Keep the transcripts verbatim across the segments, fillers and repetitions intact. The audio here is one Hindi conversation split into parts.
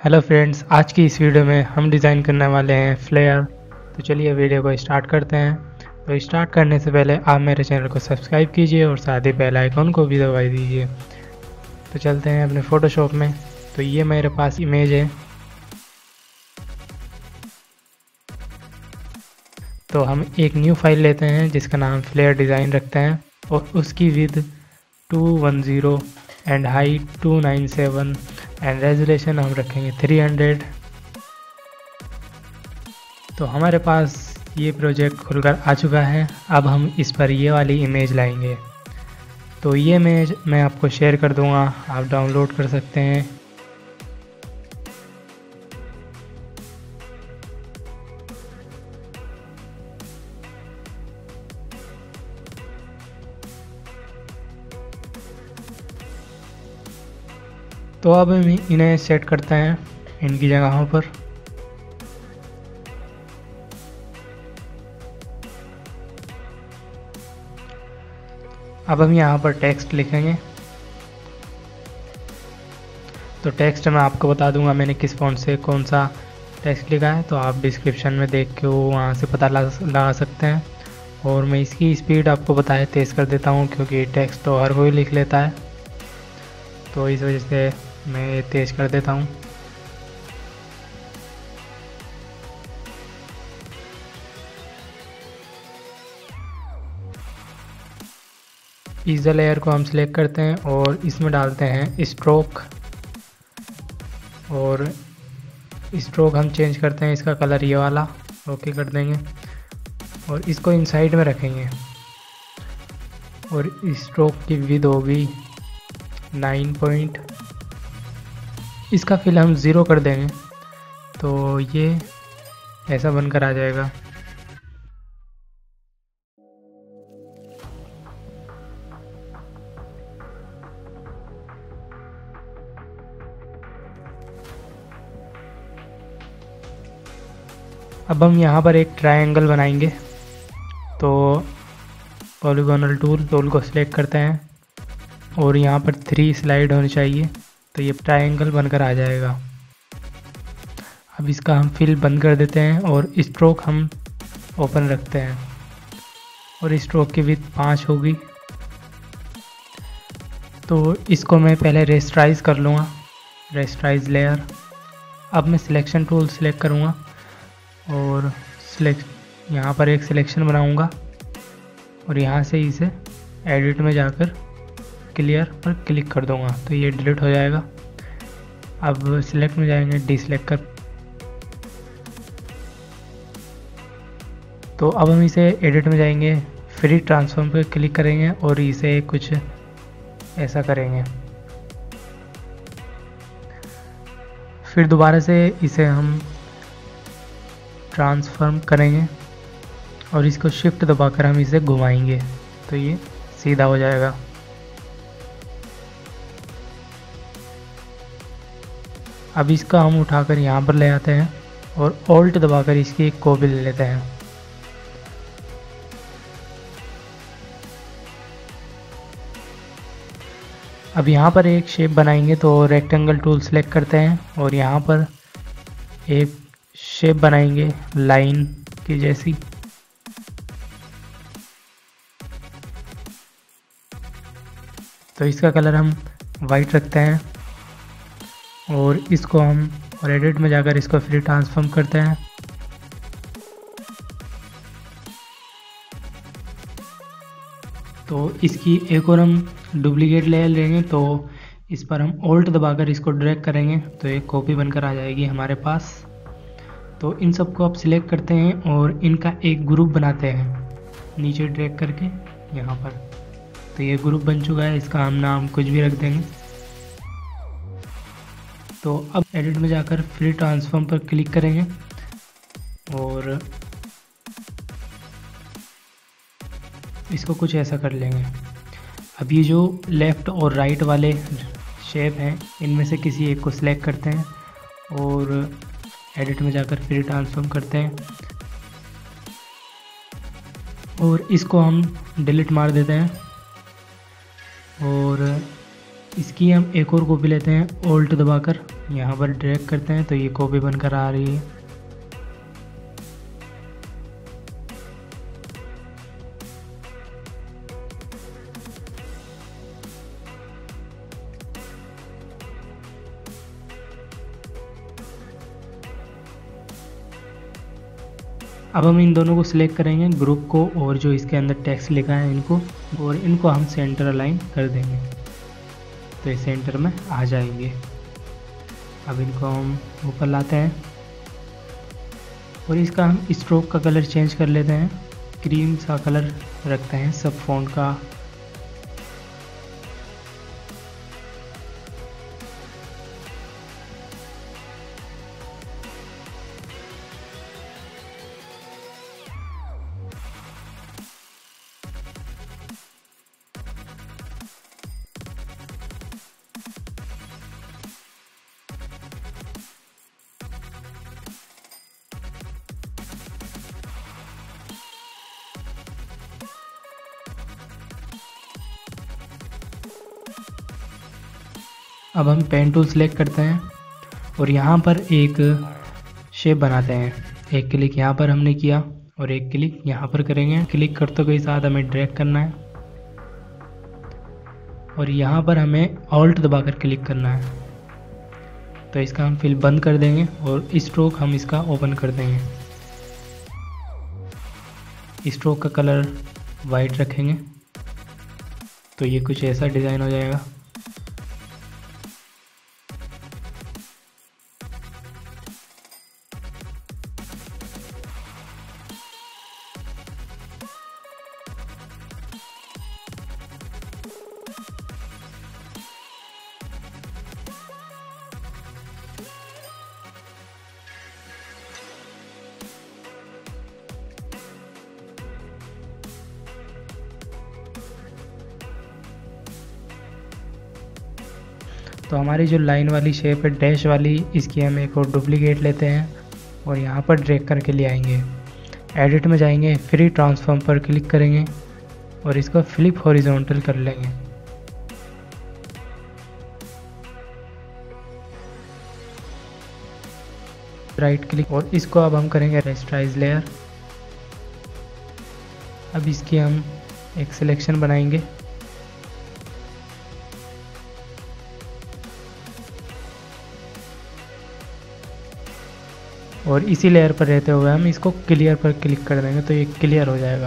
हेलो फ्रेंड्स, आज की इस वीडियो में हम डिज़ाइन करने वाले हैं फ्लेयर। तो चलिए वीडियो को स्टार्ट करते हैं। तो स्टार्ट करने से पहले आप मेरे चैनल को सब्सक्राइब कीजिए और साथ ही बेल आइकन को भी दबा दीजिए। तो चलते हैं अपने फ़ोटोशॉप में। तो ये मेरे पास इमेज है। तो हम एक न्यू फाइल लेते हैं जिसका नाम फ्लेयर डिज़ाइन रखते हैं और उसकी width two one zero and height two nine seven and resolution हम रखेंगे थ्री हंड्रेड। तो हमारे पास ये प्रोजेक्ट खुलकर आ चुका है। अब हम इस पर ये वाली इमेज लाएंगे। तो ये इमेज मैं आपको शेयर कर दूंगा, आप डाउनलोड कर सकते हैं। तो अब हम इन्हें सेट करते हैं इनकी जगहों पर। अब हम यहाँ पर टेक्स्ट लिखेंगे। तो टेक्स्ट मैं आपको बता दूंगा मैंने किस फ़ॉन्ट से कौन सा टेक्स्ट लिखा है, तो आप डिस्क्रिप्शन में देख के वो वहाँ से पता लगा सकते हैं। और मैं इसकी स्पीड आपको बताए तेज़ कर देता हूँ क्योंकि टेक्स्ट तो हर कोई लिख लेता है, तो इस वजह से मैं तेज़ कर देता हूँ। पिज़्ज़ा लेयर को हम सिलेक्ट करते हैं और इसमें डालते हैं स्ट्रोक। और स्ट्रोक हम चेंज करते हैं, इसका कलर ये वाला ओके कर देंगे और इसको इनसाइड में रखेंगे। और स्ट्रोक की विड्थ होगी नाइन पॉइंट, इसका फिल हम ज़ीरो कर देंगे तो ये ऐसा बनकर आ जाएगा। अब हम यहाँ पर एक ट्रायंगल बनाएंगे। तो पॉलीगोनल टूल टूल को सिलेक्ट करते हैं और यहाँ पर थ्री स्लाइड होनी चाहिए, तो ये ट्रायंगल बनकर आ जाएगा। अब इसका हम फिल बंद कर देते हैं और स्ट्रोक हम ओपन रखते हैं और स्ट्रोक की विड्थ पाँच होगी। तो इसको मैं पहले रेस्टराइज कर लूँगा, रेस्टराइज लेयर। अब मैं सिलेक्शन टूल सिलेक्ट करूँगा और सिलेक्ट यहाँ पर एक सिलेक्शन बनाऊँगा और यहाँ से इसे एडिट में जाकर क्लियर पर क्लिक कर दूँगा तो ये डिलीट हो जाएगा। अब सिलेक्ट में जाएंगे, डिसलेक्ट कर। तो अब हम इसे एडिट में जाएंगे, फ्री ट्रांसफॉर्म पर क्लिक करेंगे और इसे कुछ ऐसा करेंगे। फिर दोबारा से इसे हम ट्रांसफॉर्म करेंगे और इसको शिफ्ट दबाकर हम इसे घुमाएंगे तो ये सीधा हो जाएगा। अब इसका हम उठाकर यहाँ पर ले आते हैं और ऑल्ट दबाकर इसकी एक कॉपी ले लेते हैं। अब यहाँ पर एक शेप बनाएंगे तो रेक्टेंगल टूल सेलेक्ट करते हैं और यहाँ पर एक शेप बनाएंगे लाइन की जैसी। तो इसका कलर हम वाइट रखते हैं और इसको हम और एडिट में जाकर इसको फ्री ट्रांसफॉर्म करते हैं। तो इसकी एक और हम डुप्लीकेट लेयर लेंगे, तो इस पर हम ऑल्ट दबाकर इसको ड्रैग करेंगे तो एक कॉपी बनकर आ जाएगी हमारे पास। तो इन सबको आप सिलेक्ट करते हैं और इनका एक ग्रुप बनाते हैं नीचे ड्रैग करके यहाँ पर। तो ये ग्रुप बन चुका है, इसका हम नाम कुछ भी रख देंगे। तो अब एडिट में जाकर फ्री ट्रांसफॉर्म पर क्लिक करेंगे और इसको कुछ ऐसा कर लेंगे। अब ये जो लेफ़्ट और राइट वाले शेप हैं इनमें से किसी एक को सिलेक्ट करते हैं और एडिट में जाकर फ्री ट्रांसफॉर्म करते हैं और इसको हम डिलीट मार देते हैं। और इसकी हम एक और कॉपी लेते हैं ऑल्ट दबाकर यहाँ पर ड्रैग करते हैं तो ये कॉपी बनकर आ रही है। अब हम इन दोनों को सिलेक्ट करेंगे, ग्रुप को और जो इसके अंदर टेक्स्ट लिखा है इनको, और इनको हम सेंटर अलाइन कर देंगे तो ये सेंटर में आ जाएंगे। अब इनको हम ऊपर लाते हैं और इसका हम स्ट्रोक का कलर चेंज कर लेते हैं, क्रीम सा कलर रखते हैं सब फ़ॉन्ट का। अब हम पेन टूल सेलेक्ट करते हैं और यहाँ पर एक शेप बनाते हैं। एक क्लिक यहाँ पर हमने किया और एक क्लिक यहाँ पर करेंगे। क्लिक करते के साथ हमें ड्रैग करना है और यहाँ पर हमें ऑल्ट दबाकर क्लिक करना है तो इसका हम फिल बंद कर देंगे और स्ट्रोक हम इसका ओपन कर देंगे। स्ट्रोक का कलर वाइट रखेंगे तो ये कुछ ऐसा डिज़ाइन हो जाएगा। तो हमारी जो लाइन वाली शेप है डैश वाली, इसकी हम एक और डुप्लीकेट लेते हैं और यहाँ पर ड्रैग करके ले आएंगे। एडिट में जाएंगे, फ्री ट्रांसफॉर्म पर क्लिक करेंगे और इसको फ्लिप हॉरिजॉन्टल कर लेंगे। राइट क्लिक और इसको अब हम करेंगे रेस्टराइज लेयर। अब इसकी हम एक सिलेक्शन बनाएंगे और इसी लेयर पर रहते हुए हम इसको क्लियर पर क्लिक कर देंगे तो ये क्लियर हो जाएगा।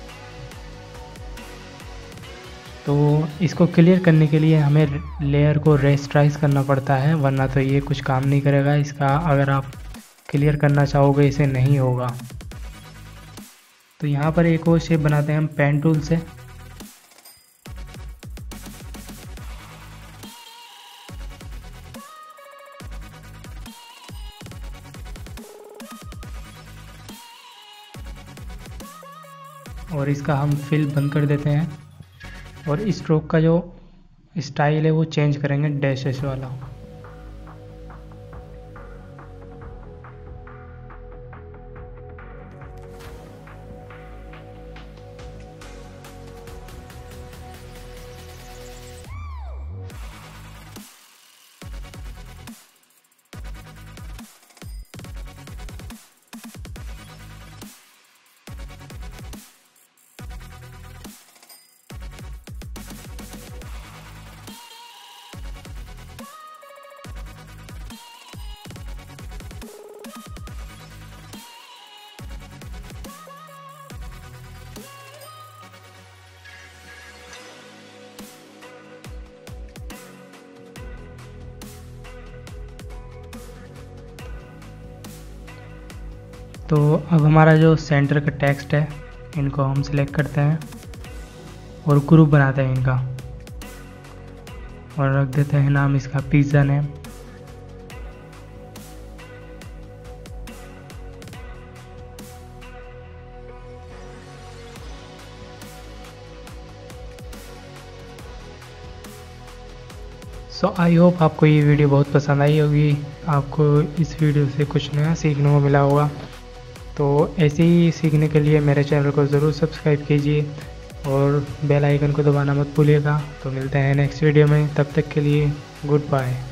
तो इसको क्लियर करने के लिए हमें लेयर को रेस्टराइज करना पड़ता है, वरना तो ये कुछ काम नहीं करेगा इसका। अगर आप क्लियर करना चाहोगे इसे नहीं होगा। तो यहाँ पर एक और शेप बनाते हैं हम पेन टूल से। और इसका हम फिल बंद कर देते हैं और स्ट्रोक का जो स्टाइल है वो चेंज करेंगे डैशेस वाला। तो अब हमारा जो सेंटर का टेक्स्ट है इनको हम सिलेक्ट करते हैं और ग्रुप बनाते हैं इनका और रख देते हैं नाम इसका pizza name. So I hope आपको ये वीडियो बहुत पसंद आई होगी, आपको इस वीडियो से कुछ नया सीखने को मिला होगा। तो ऐसे ही सीखने के लिए मेरे चैनल को ज़रूर सब्सक्राइब कीजिए और बेल आइकन को दबाना मत भूलिएगा। तो मिलते हैं नेक्स्ट वीडियो में, तब तक के लिए गुड बाय।